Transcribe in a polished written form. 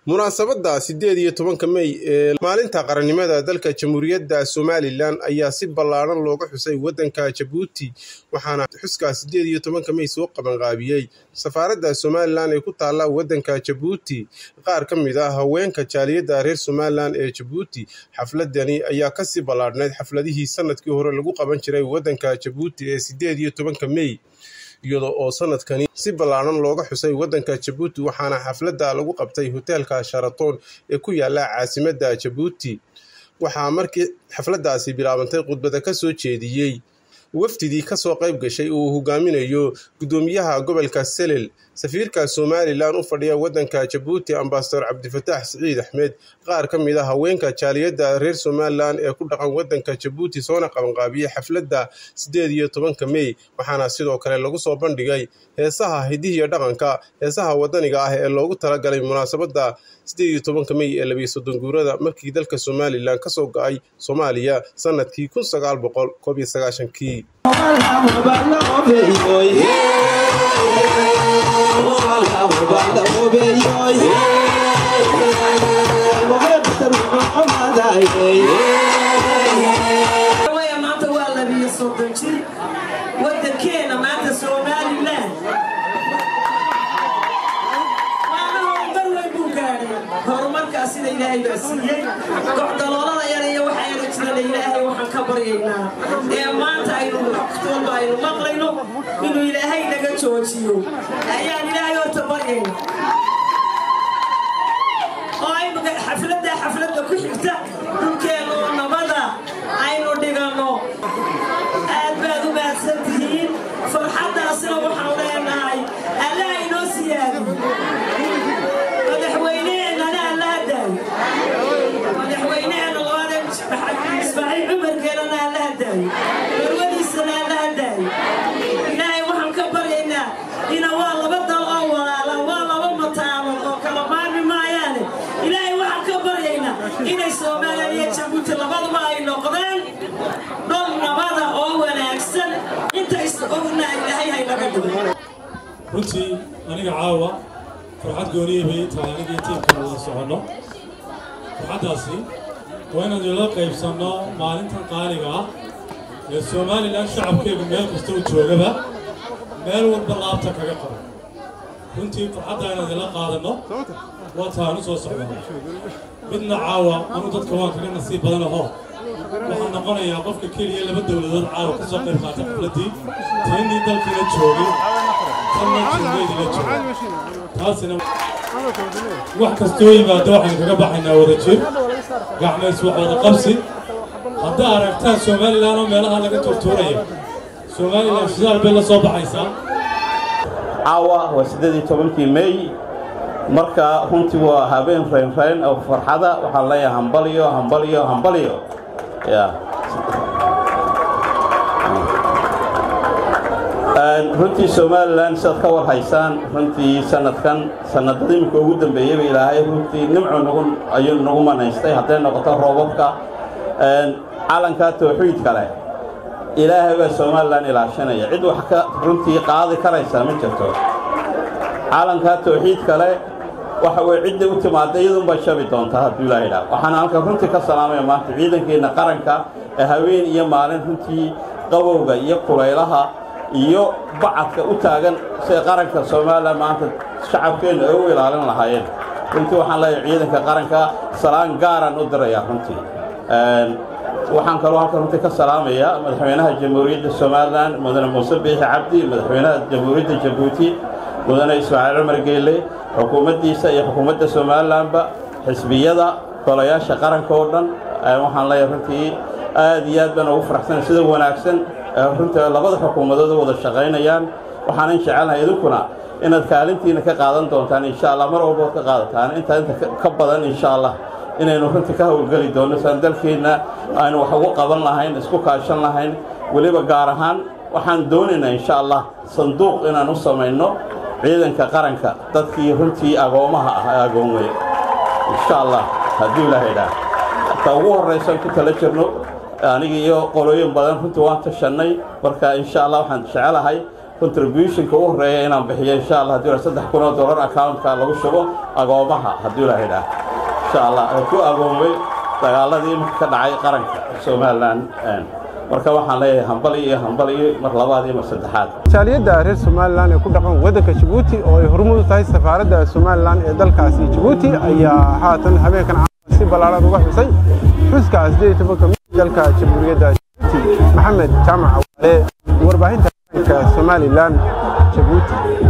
munaasabada 18 May ee maalinta qarannimada dalka Jamhuuriyadda Somaliland ayaa si ballaaran looga xusay wadanka Djibouti waxaana xuska 18 May soo qaban qaabiyay safaaradda Somaliland ee ku taala wadanka Djibouti qaar ka mid ah haweenka jaaliyadda reer Somaliland ee Djibouti xafladani ayaa ka sii ballaarneyd xafladihii sanadkii hore lagu qaban jiray wadanka Djibouti ee 18 May iyadoo oo sanadkani si ballaaran looga xusay wadanka Djibouti waxaana xafladda lagu qabtay hoteelka Sheraton ee ku yaala caasimadda Djibouti waxaa markii xafladdaasi bilaabantay khudbada ka soo jeediyay wafdidii ka soo qayb gashay oo hogaaminayo gudoomiyaha gobolka Selel safiirka Somaliland u fadhiya wadanka Djibouti Ambassador Abdifataax Saciid Axmed qaar ka mid ah haweenka jaaliyadda reer Somaliland ee ku dhaqan wadanka Djibouti soona qaban qaabiyay xafladda 18 May waxaana sidoo kale lagu soo bandhigay heesaha hidaha iyo dhaqanka heesaha wadaniga ah ee loogu talagalay munaasabada 18 May ee 20 guurada markii dalka Somaliland ka soo go'ay Soomaaliya sanadkii 1991 حفلة كحكتة كانوا نبضة عينو ديغانو البادو بعد سنتين فرحتنا أصلا وحاولنا هاي ألا عينو سيادي ودحوينين أنا ألا داي ودحوينين الغادم إسماعيل عمر قال أنا ألا داي برودي السنة ألا داي إلهي وحن كبرينا إنا والله بدل أول والله ومتعامل وكلمان بما يعني إلهي وحن كبرينا إنا Somaliland Djibouti labadaba ay noqdeen dol nabad oo wanaagsan inta isqoobna Ilaahay hay laga dhigo runtii aniga caawa farxad gooniye bay tahay aniga tiimka la socono farxadaasi waa inaan la qaybsano maalintan qaaliga ah ee Somaliland shacabkeedu meel kasta uu joogaba meel walba laabta kaga qabo runtii farxadana la qaadano waa taanu soo socdaa midna caawa anu dadka waan kaga nasiib badan oo waxaan noqonayaa qofka kaliya laba dawladood caawa ka soo qayb qaatay xafladii teendii dalkina joogay tanna joogay taasina wax kastoo yimaado waxaan kaga baxaynaa wada jir gacmeys wax wada qabsi hadda aragtaa Somaliland oo meelaha laga turtuurayo Somaliland sidaal bay la soo baxaysaa caawa waa 18 May marka runtii waa habeen reyn oo farxada waxa la yahay hambaliyo ya runtii Somaliland sad ka war haysaan runtii sanadadii ugu dambeeyay Ilaahay runtii nimco ayuu nagu manaystay haday noqoto roobabka calanka tawxiid kale Ilaahay waa Somaliland ilaashanaya cid wax ka runtii qaadi karaysa ma jirto calanka tawxiid kale waxa way cid u timaaday iyadoo ba shabi doonta hadii la yiraahdo waxaan halka runtii ka salaamay maanta ciidankeena qaranka ee haween iyo maalin runtii qabowga iyo kulaylaha iyo bacadka u taagan si qaranka Soomaaliland maanta shacabkeena ay u ilaalin lahaayeen runtii waxaan leeyahay ciidanka qaranka salaan gaaran u diraya runtii waxaan kaloo halka runtii ka salaamayaa madaxweynaha Jamhuuriyadda Somaliland Mudane Muuse Biixi Cabdi madaxweynaha Jamhuuriyadda Djibouti Mudane Ismaaciil Cumar Geyle xukuumaddiisa iyo xukuumadda Somaliland ba xisbiyada golayaasha qaranka oo dhan waxaan leeyahay runtii aad iyo aad baan ugu faraxsan sida wanaagsan runtii labada xukuumadood wada shaqeynayaan waxaan jecelahay idinkuna inaad kaalintiina ka qaadan doontaan insha Allah mar walba ka qaadataan inta ka badan insha Allah inaynu runtii ka hawlgali doono sandalkeena aynu wax ugu qaban lahayn isku kaashan lahayn waliba gaar ahaan waxaan doonaynaa insha Allah sanduuq inaan u sameeyno ciidanka qaranka dadkii runtii agoomaha ah agoomay insha Allah hadii la heedaa ta ugu horeysan ku tala jirno aniga iyo qolooyin badan runtii waan tashanay marka insha Allah waxaan jecelahay contributionka u horeeya inaan bixiyo insha Allah haddii $3,000 account-ka lagu shubo agoomaha haddii la yidhaah insha Allah ku agoomay dagaaladii ka dhacay qaranka Somaliland marka waxaan leeyahay hambali mar labaad iyo mar saddexaad jaaliyadda reer Somaliland ee ku dhaqan waddanka Djibouti oo ay hormuud u tahay safaaradda Somaliland ee dalkaasi Djibouti ayaa haatan habeenkan si ballaaran uga xusay xuska 18 dalka Jamhuuriyadda Djibouti Maxamed Jaamac Wale warbaahinta Somaliland Djibouti